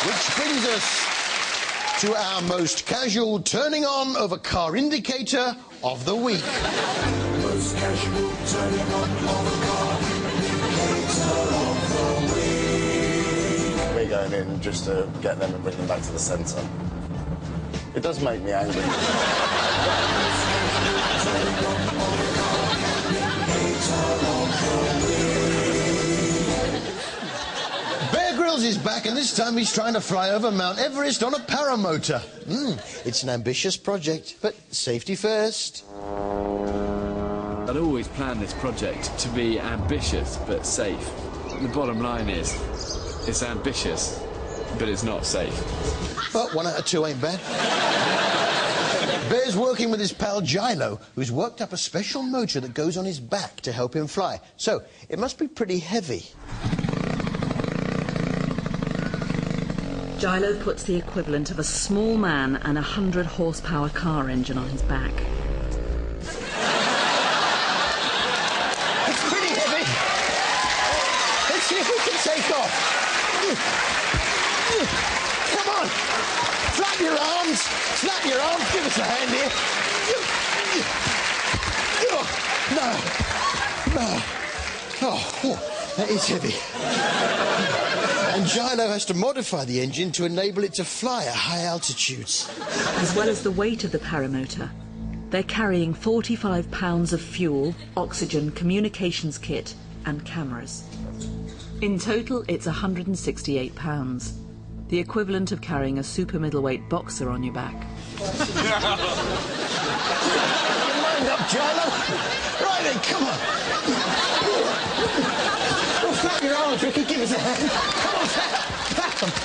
Which brings us to our most casual turning on of a car indicator of the week. Most casual turning on of a car indicator of the week. We're going in just to get them and bring them back to the centre. It does make me angry. Bear Grylls is back, and this time he's trying to fly over Mount Everest on a paramotor. It's an ambitious project, but safety first. I'd always planned this project to be ambitious but safe. The bottom line is, it's ambitious, but it's not safe. But 1 out of 2 ain't bad. Bear's working with his pal Gilo, who's worked up a special motor that goes on his back to help him fly. So, it must be pretty heavy. Gilo puts the equivalent of a small man and a 100-horsepower car engine on his back. It's pretty heavy. Let's see if we can take off. Come on. Flap your arms. Flap your arms. Give us a hand here. No. Oh, that is heavy. And Gilo has to modify the engine to enable it to fly at high altitudes. As well as the weight of the paramotor, they're carrying 45 pounds of fuel, oxygen, communications kit and cameras. In total, it's 168 pounds, the equivalent of carrying a super middleweight boxer on your back. Mind up, Gilo. Right then, come on. Well, flap your arms, Ricky. Give us a hand. Come on, flap them.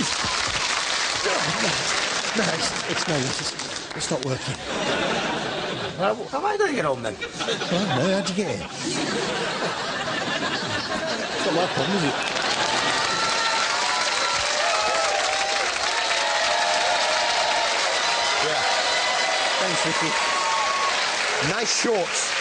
No, it's not working. How am I going to get home then? Well, no, how'd you get in? It's not my problem, is it? Yeah. Thanks, Ricky. Nice shorts.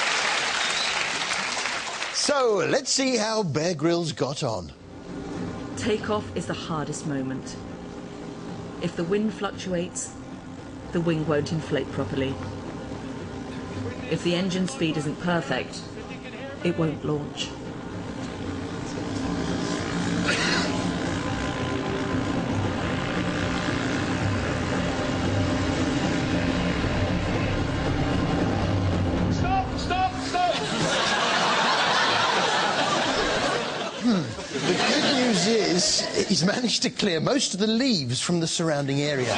So, let's see how Bear Grylls got on. Takeoff is the hardest moment. If the wind fluctuates, the wing won't inflate properly. If the engine speed isn't perfect, it won't launch. The good news is he's managed to clear most of the leaves from the surrounding area.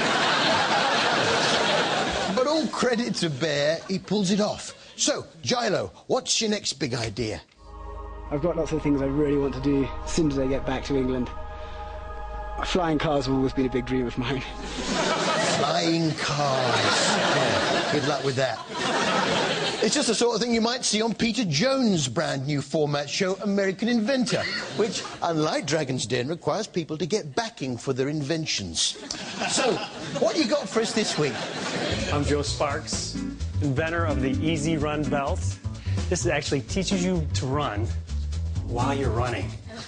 But all credit to Bear, he pulls it off. So, Gilo, what's your next big idea? I've got lots of things I really want to do as soon as I get back to England. Flying cars have always been a big dream of mine. Flying cars. Yeah, good luck with that. It's just the sort of thing you might see on Peter Jones' brand new format show, American Inventor, which, unlike Dragon's Den, requires people to get backing for their inventions. So, what you got for us this week? I'm Joe Sparks, inventor of the Easy Run belt. This actually teaches you to run while you're running.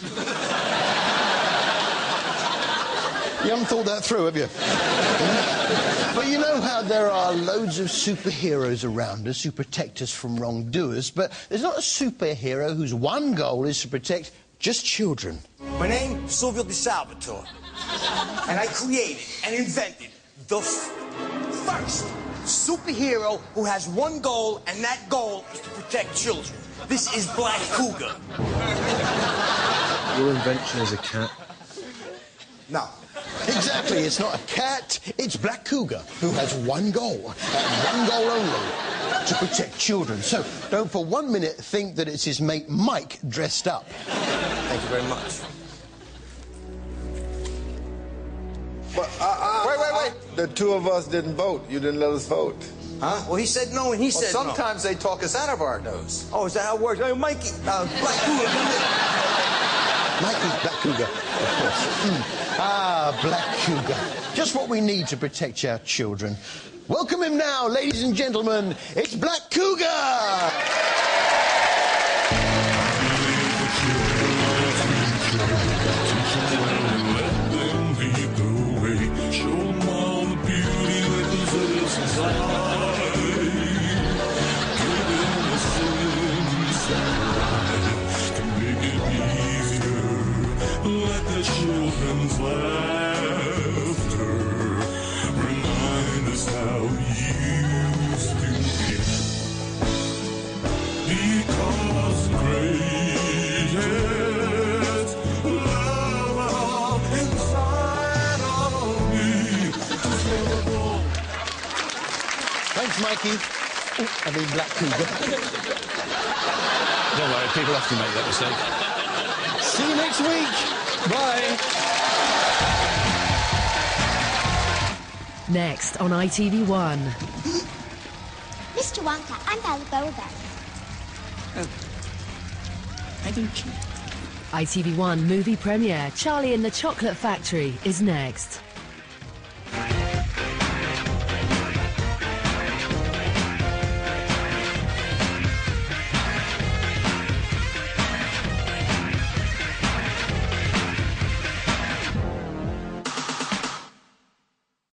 You haven't thought that through, have you? But you know how there are loads of superheroes around us who protect us from wrongdoers, but there's not a superhero whose one goal is to protect just children. My name is Silvio Di Salvatore, and I created and invented the first superhero who has one goal, and that goal is to protect children. This is Black Cougar. Your invention is a cat? No. Exactly, it's not a cat, it's Black Cougar, who has one goal, and one goal only, to protect children. So, don't for 1 minute think that it's his mate Mike dressed up. Thank you very much. But, wait. The two of us didn't vote. You didn't let us vote. Huh? Well, he said no, and he said no. Sometimes they talk us out of our nose. Oh, is that how it works? Hey, Mikey, Black Cougar. Mikey's Black Cougar, of course. Black Cougar. Just what we need to protect our children. Welcome him now, ladies and gentlemen. It's Black Cougar! Let them be children's laughter remind us how we used to be. Because greatest love inside of me. Thanks, Mikey. Oh, I mean, Black Cougar. Don't worry, people often make that mistake. See you next week. Bye. Next on ITV1. Mr. Wonka, I'm Bella Boba. Oh. I didn't cheat. ITV1 movie premiere Charlie and the Chocolate Factory is next.